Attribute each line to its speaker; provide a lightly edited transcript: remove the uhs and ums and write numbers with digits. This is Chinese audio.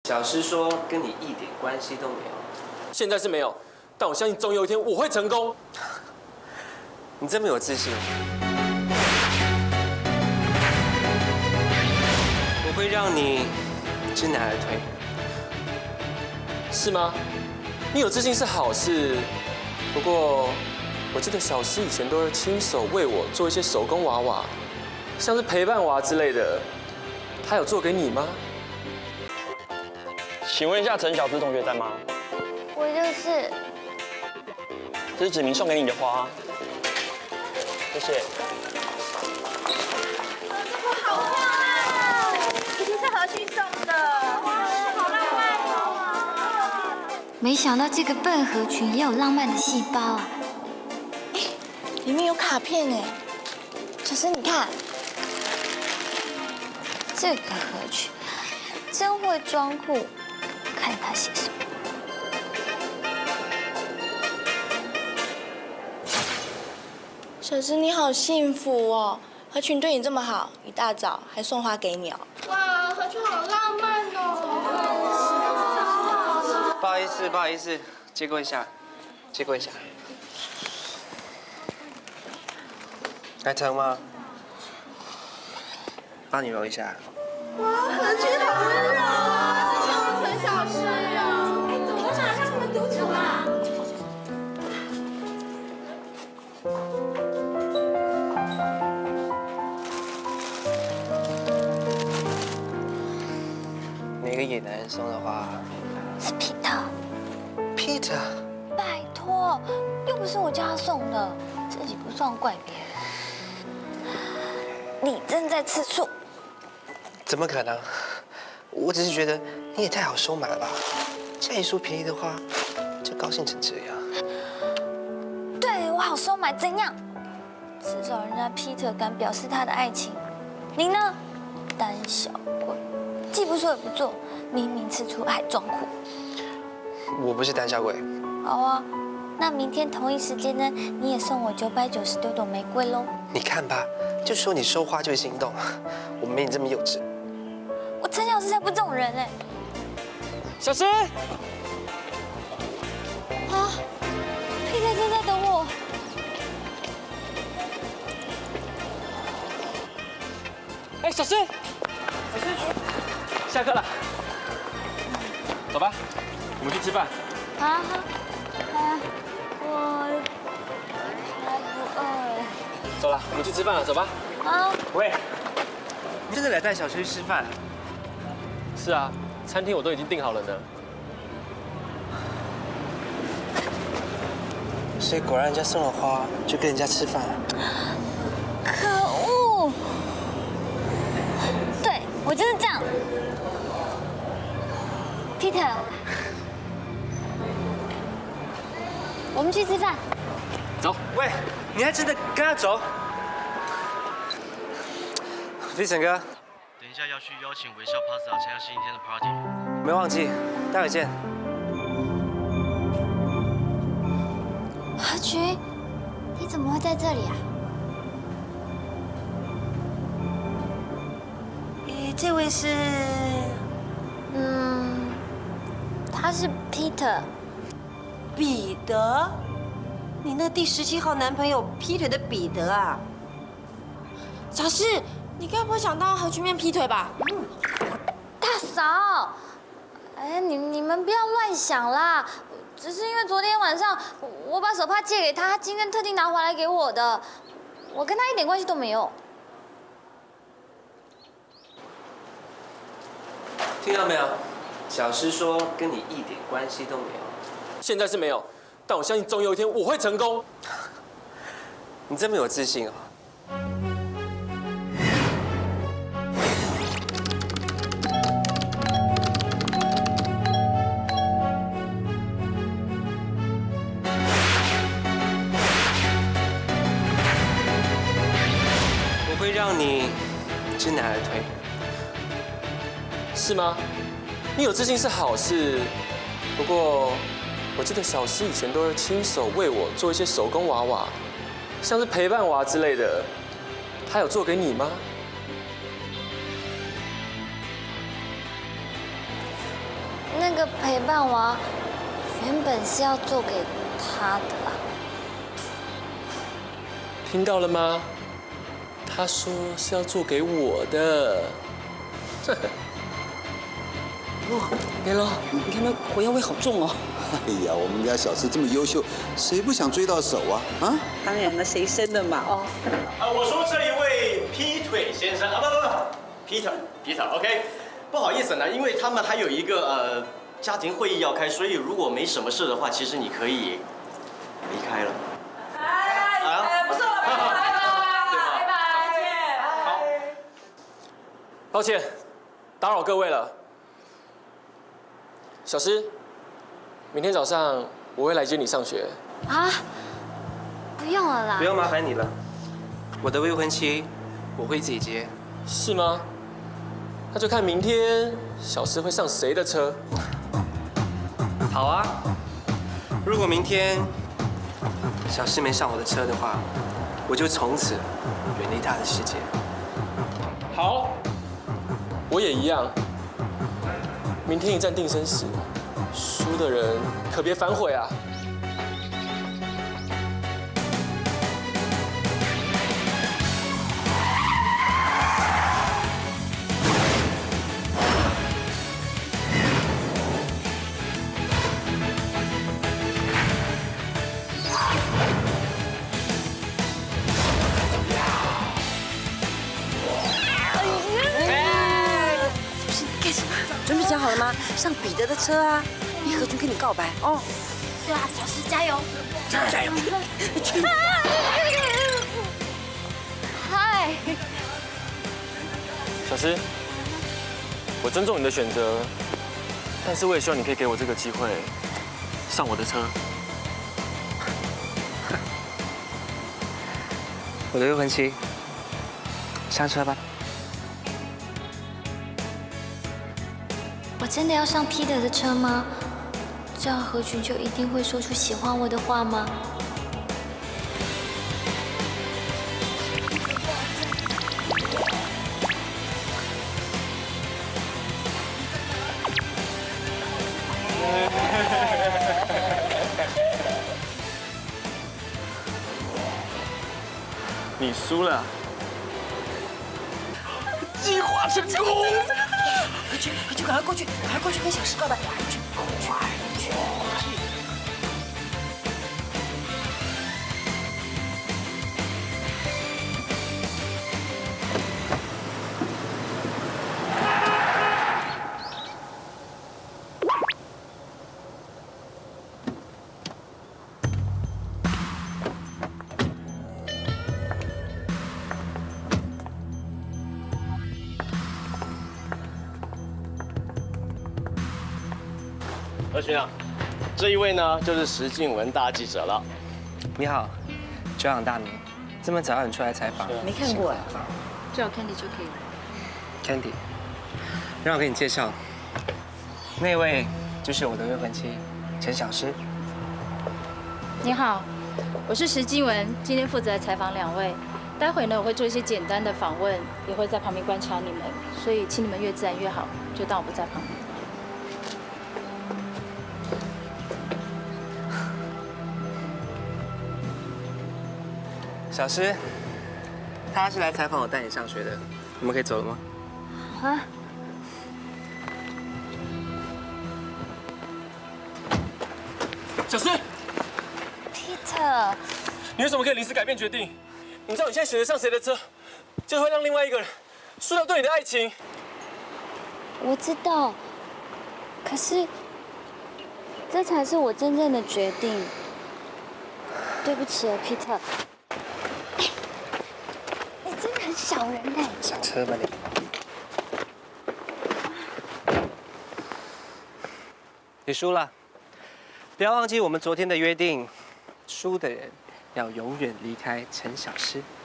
Speaker 1: 小诗说跟你一点关系都没有。
Speaker 2: 现在是没有，但我相信总有一天我会成功。
Speaker 1: 你这么有自信，我会让你知难而退。
Speaker 2: 是吗？你有自信是好事，不过我记得小诗以前都是亲手为我做一些手工娃娃，像是陪伴娃之类的，她有做给你吗？
Speaker 3: 请问一下，陈小芝同学在吗？
Speaker 4: 我就是。
Speaker 3: 这是子明送给你的花，谢谢。
Speaker 5: 好花，一定是何须送的，好浪漫哦！
Speaker 4: 没想到这个笨河群也有浪漫的细胞啊！
Speaker 5: 哎，里面有卡片哎，小诗你看，
Speaker 4: 这个河群真会装酷，看他写什么。
Speaker 5: 小诗你好幸福哦，何群对你这么好，一大早还送花给你哦。
Speaker 6: 哇，何群好浪漫哦！
Speaker 1: 不好意思，不好意思，借过一下，借过一下。还疼吗？帮你揉一下。
Speaker 6: 哇，何群好温柔啊，真像我陈小诗哦！哎，怎么都马上你们独处啦？
Speaker 1: 哪个野男人送的花？
Speaker 4: 是Peter。
Speaker 1: Peter。
Speaker 4: 拜托，又不是我叫他送的，自己不算怪别人。你正在吃醋。
Speaker 1: 怎么可能？我只是觉得你也太好收买了吧！这一束便宜的花，就高兴成这样。
Speaker 4: 对我好收买怎样？至少人家 Peter 敢表示他的爱情，你呢？胆小鬼，既不说也不做，明明吃醋还装酷。
Speaker 1: 我不是胆小鬼。
Speaker 4: 好啊，那明天同一时间呢，你也送我999朵玫瑰喽。
Speaker 1: 你看吧，就说你收花就会心动，我没你这么幼稚。
Speaker 4: 我陈小诗才不是这种人哎。
Speaker 2: 小诗，
Speaker 4: 啊 ，Peter 正在等我。
Speaker 2: 哎，小诗，下课了，走吧，我们去吃饭。
Speaker 4: 啊，我还不饿。
Speaker 2: 走了，我们去吃饭了，走吧。
Speaker 4: 啊，
Speaker 1: 喂，你真的来带小诗去吃饭？
Speaker 2: 是啊，餐厅我都已经订好了呢。
Speaker 1: 所以果然人家送了花，就跟人家吃饭。
Speaker 4: 可恶！对，我就是这样。Peter， 我们去吃饭。
Speaker 2: 走。
Speaker 1: 喂，你还真的跟他走？飞尘哥，
Speaker 7: 等一下要去邀请微笑 Pasta 参加星期天的 party。
Speaker 1: 没忘记，待会见。
Speaker 4: 何群，你怎么会在这里啊？
Speaker 5: 这位是，
Speaker 4: 他是 Peter。
Speaker 8: 彼得，你那第17号男朋友劈腿的彼得啊？
Speaker 5: 小诗，你该不会想当何群面劈腿吧？
Speaker 4: 大嫂，哎，你们不要乱想啦，只是因为昨天晚上我把手帕借给他，他今天特地拿回来给我的，我跟他一点关系都没有。
Speaker 1: 听到没有？小诗说跟你一点关系都没有。
Speaker 2: 现在是没有，但我相信总有一天我会成功。
Speaker 1: 你这么有自信哦。我会让你知难而退。
Speaker 2: 是吗？你有自信是好事，不过我记得小诗以前都是亲手为我做一些手工娃娃，像是陪伴娃之类的，她有做给你吗？
Speaker 4: 那个陪伴娃原本是要做给他的啦。
Speaker 2: 听到了吗？他说是要做给我的。
Speaker 8: 哇，来了，你看那火药味好重哦。
Speaker 9: 哎呀，我们家小吃这么优秀，谁不想追到手啊？啊？
Speaker 8: 当然了，谁生的嘛？哦。
Speaker 10: 我说这一位劈腿先生啊，不，Peter，OK， 不好意思呢，因为他们还有一个家庭会议要开，所以如果没什么事的话，其实你可以离开了。
Speaker 5: 不是我，拜拜。
Speaker 2: 好，抱歉，打扰各位了。小诗，明天早上我会来接你上学。
Speaker 4: 啊，不用了啦。
Speaker 1: 不用麻烦你了，我的未婚妻我会自己接。
Speaker 2: 是吗？那就看明天小诗会上谁的车。
Speaker 1: 好啊，如果明天小诗没上我的车的话，我就从此远离他的世界。
Speaker 2: 好，我也一样。明天一战定生死，输的人可别反悔啊！
Speaker 8: 准备讲好了吗？上彼得的车啊！逼何君跟你告白哦。
Speaker 4: 对啊，小诗加油！
Speaker 8: 加油！
Speaker 4: 嗨，
Speaker 2: 小诗，我尊重你的选择，但是我也希望你可以给我这个机会，上我的车。
Speaker 1: 我的未婚妻，上车吧。
Speaker 4: 我真的要上 Peter 的车吗？这样何群就一定会说出喜欢我的话吗？
Speaker 2: 你输了。
Speaker 8: 计划成功！何君，赶快过去，跟小诗告白！快去！
Speaker 10: 何群啊，这一位呢就是石静文大记者了。
Speaker 1: 你好，久仰大名，这么早让你出来采访，
Speaker 8: 没看过哎。
Speaker 5: 叫我 Candy 就可以了。
Speaker 1: Candy， 让我给你介绍，那位就是我的未婚妻陈小诗。
Speaker 5: 你好，我是石静文，今天负责采访2位。待会呢，我会做一些简单的访问，也会在旁边观察你们，所以请你们越自然越好，就当我不在旁边。
Speaker 1: 小诗，他是来采访我带你上学的，我们可以走了吗？
Speaker 4: 啊。
Speaker 2: 小诗
Speaker 4: Peter，
Speaker 2: 你为什么可以临时改变决定？你知道你现在选择上谁的车，就会让另外一个人输掉对你的爱情。
Speaker 4: 我知道，可是这才是我真正的决定。对不起，Peter。你真的很小人哎！
Speaker 1: 上车吧你。你输了，不要忘记我们昨天的约定，输的人要永远离开陈小诗。